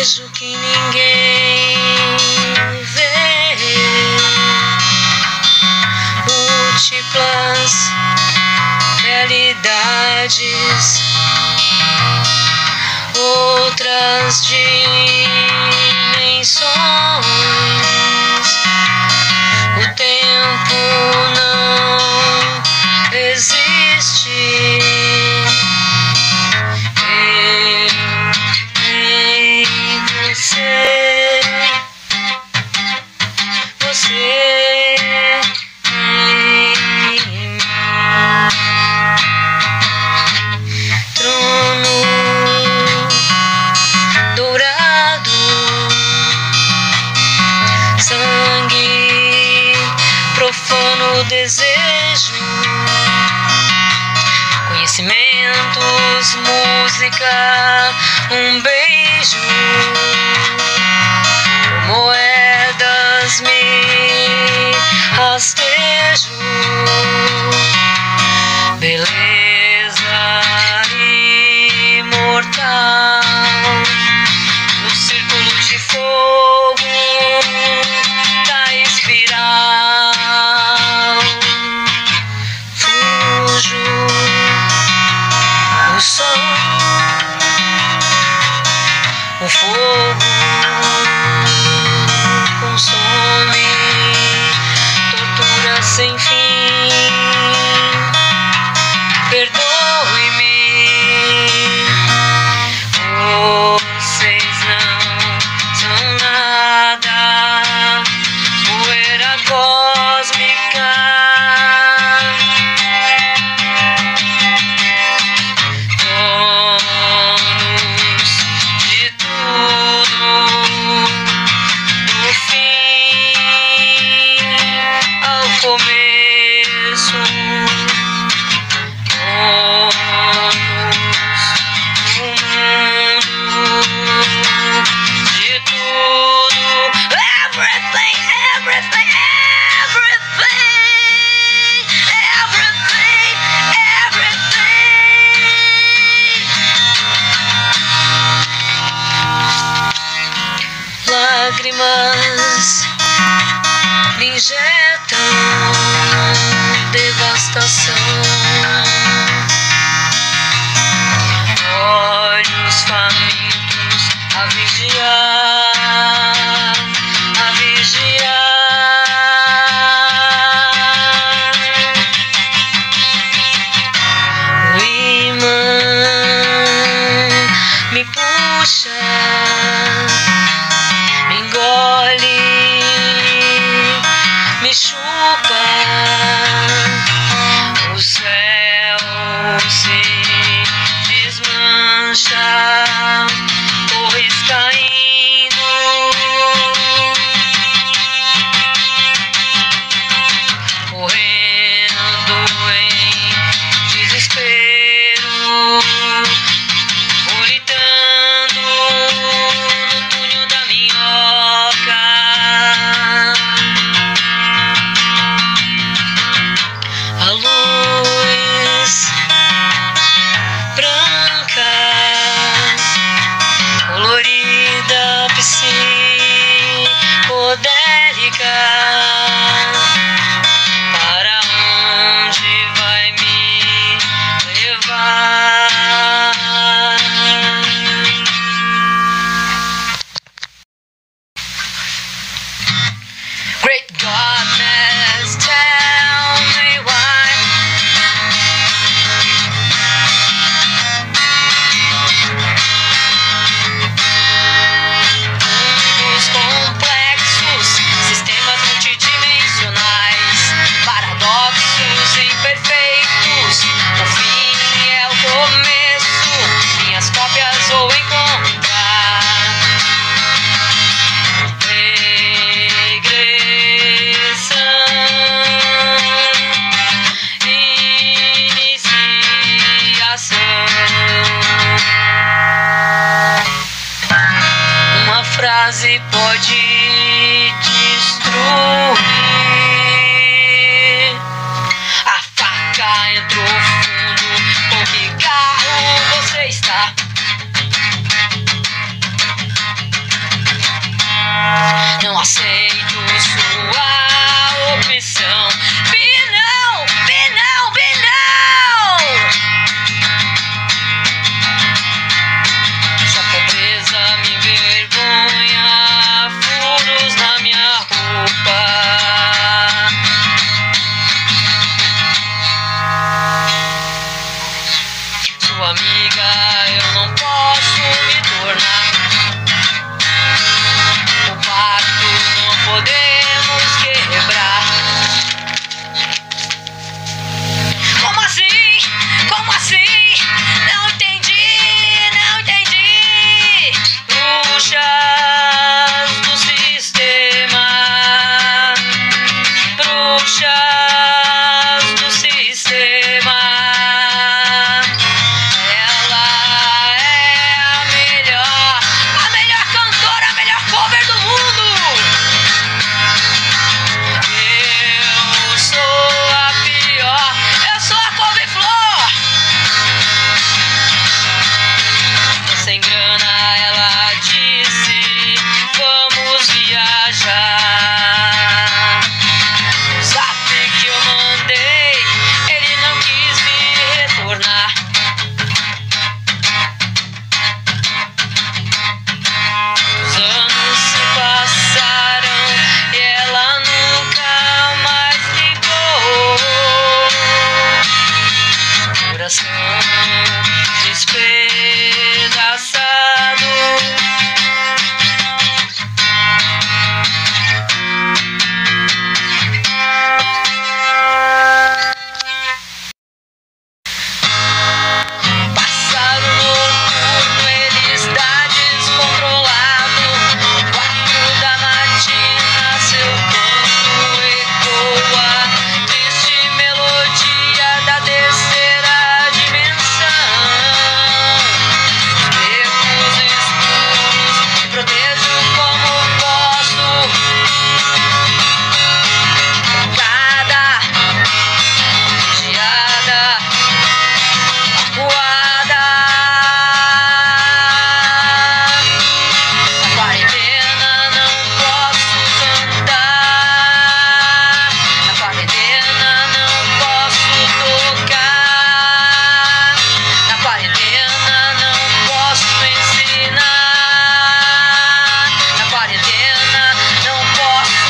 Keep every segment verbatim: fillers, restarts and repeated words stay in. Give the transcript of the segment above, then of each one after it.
desejo que ninguém vê, múltiplas realidades, outras dimensões. O tempo não existe. Eu em você, você em mim. Trono dourado, sangue profano, desejo, conhecimentos, música, um beijo, moedas me rastejo, beleza imortal, no círculo de fogo da espiral, fujo o sol, o fogo consome, tortura sem fim. Perdoe-me, vocês não são nada, poeira cósmica, donos de tudo, do fim ao começo, donos do mundo, de tudo, everything, everything, everything, everything, everything. Lágrimas me injetam devastação, olhos famintos a vigiar, a vigiar. O imã me puxa, me engole, me chupa, o céu se desmancha, torres caindo, correndo em desespero, vomitando no túnel da minhoca. A luz branca, colorida, psicodélica, para onde vai me levar? Great godness, tell me why. Mundos complexos, sistemas multidimensionais, paradoxos imperfeitos, o fim é o começo, minhas cópias vou encontrar. Regressão, iniciação. Uma frase pode destruir, a faca entrou fundo, com que carro você está? coração despedaçado. Passado noturno, ele está descontrolado. Quatro da matina, seu canto ecoa, triste melodia da terceira dimensão. Becos escuros, me protejo como posso. Trancada, vigiada, acuada. Na quarentena não posso cantar. Na quarentena não posso tocar. Na quarentena não posso ensinar. Na quarentena não posso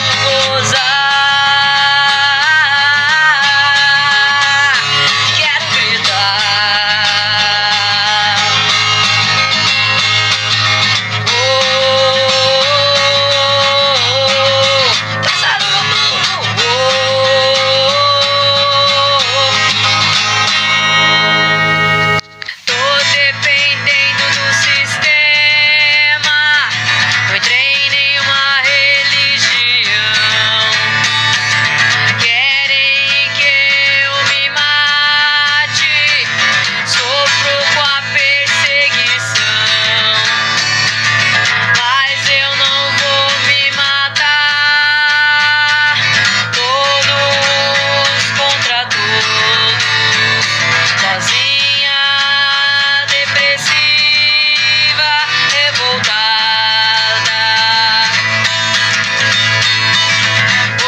gozar. Quero gritar. Oh, passado noturno. Oh, tô dependendo do sistema. Não entrei em nenhuma religião. Querem que eu me mate. Sofro com a perseguição. Mas eu não vou me matar. Todos contra todos. Sozinha, depressiva, revoltada. Oh,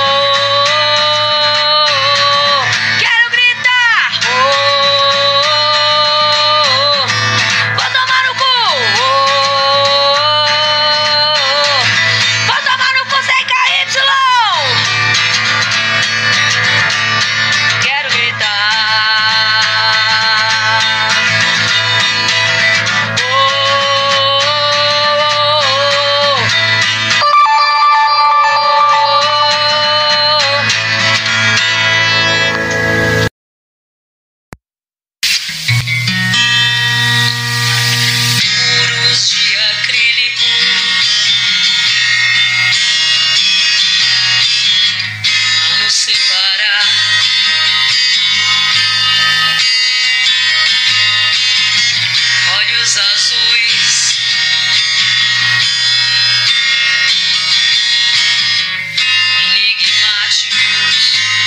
quero gritar. Oh, vou tomar no cu. Oh, vou tomar no cu sem K Y. Quero gritar. Oh, muros de acrílico a nos separar. Olhos azuis, enigmáticos.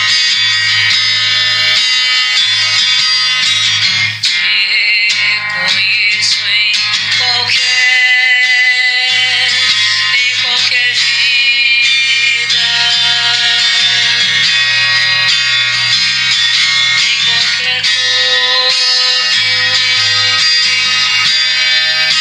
Te reconheço em qualquer, em qualquer vida, em qualquer corpo.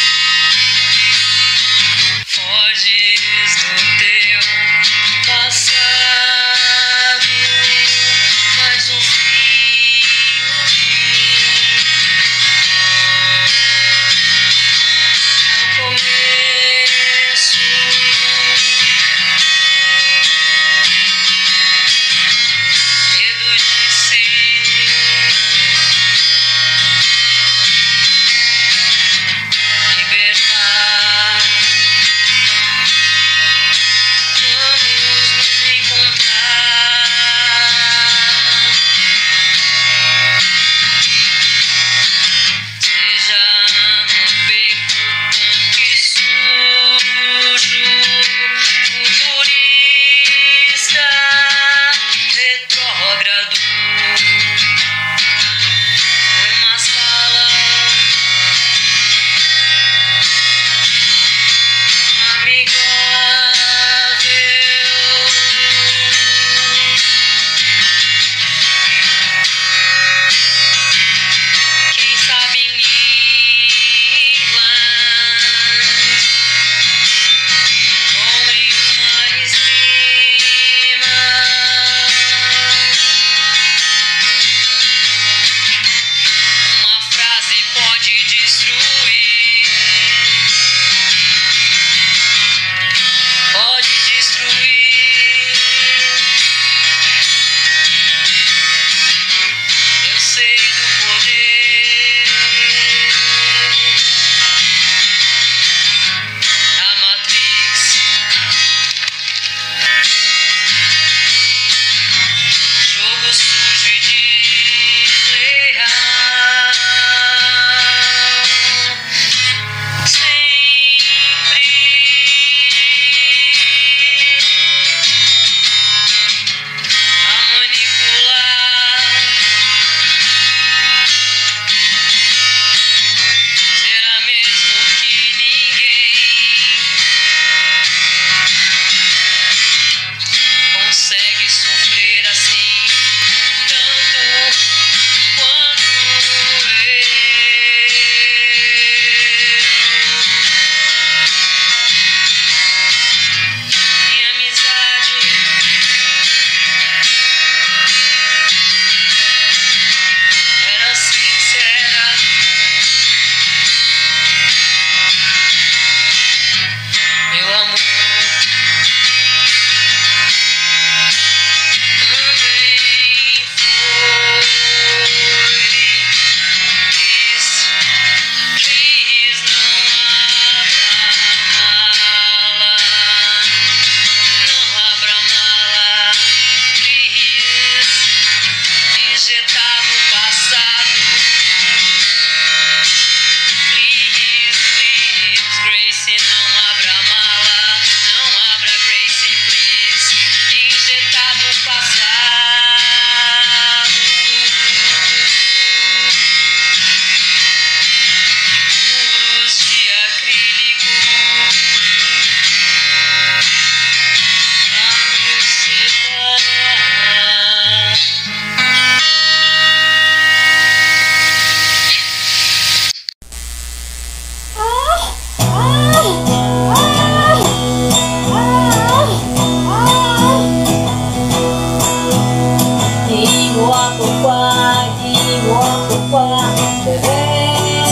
dis-moi pourquoi je vais,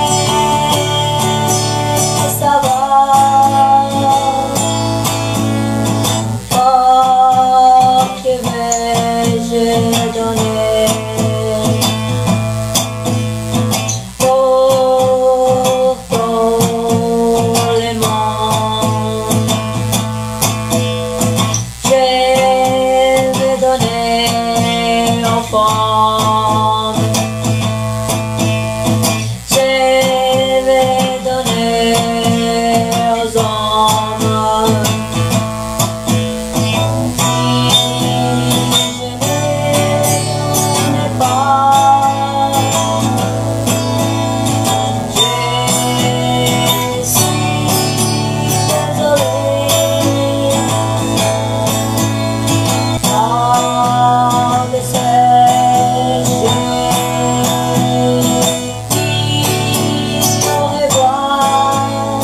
ça va. Oh, que vais-je donner pour tous les mondes? Je vais donner aux femmes, je vais donner aux hommes. Si je ne donnais pas, je suis désolée. Ah, de sais-je dire au revoir.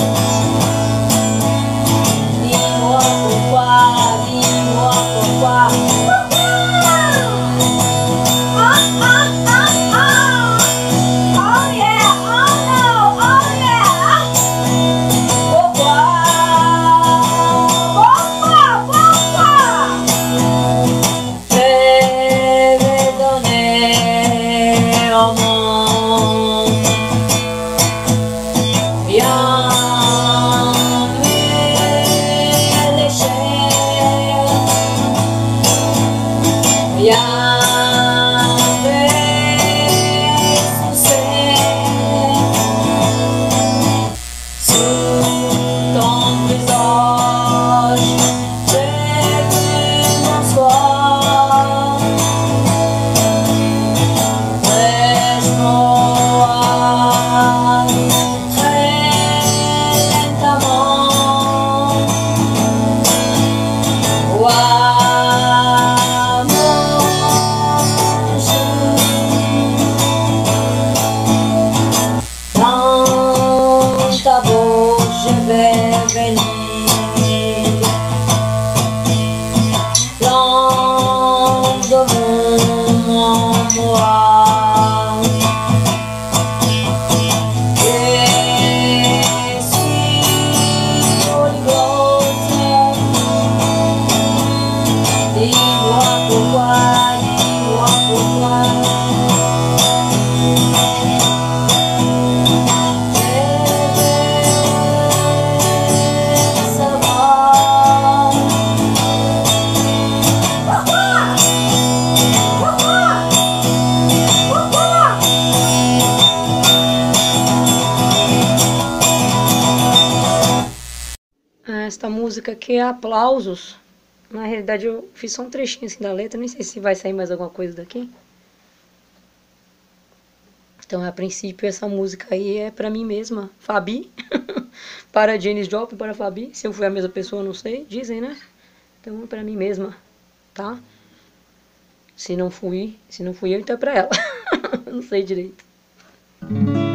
Dis-moi pourquoi, dis-moi pourquoi. Ah, ah, ah, ah. Oh yeah, oh no, oh yeah. Pourquoi, pourquoi, pourquoi? Je vais donner au monde bien me lécher, bien me sucer. Sous ton visage, je veux m'asseoir fraîchement, très lentement. Vois mon jour dans ta bouche, je vais venir. Langue de mon moi, je suis polyglotte. Dis-moi pourquoi, dis-moi pourquoi. Je veux savoir pourquoi, pourquoi, pourquoi. Esta música aqui é Aplausos. Na realidade eu fiz só um trechinho assim da letra, nem sei se vai sair mais alguma coisa daqui. Então, a princípio, essa música aí é pra mim mesma, Fabi. Para Janis Joplin, para Fabi. Se eu fui a mesma pessoa, não sei, dizem, né? Então, é pra mim mesma, tá? Se não fui, se não fui eu, então é pra ela. Não sei direito.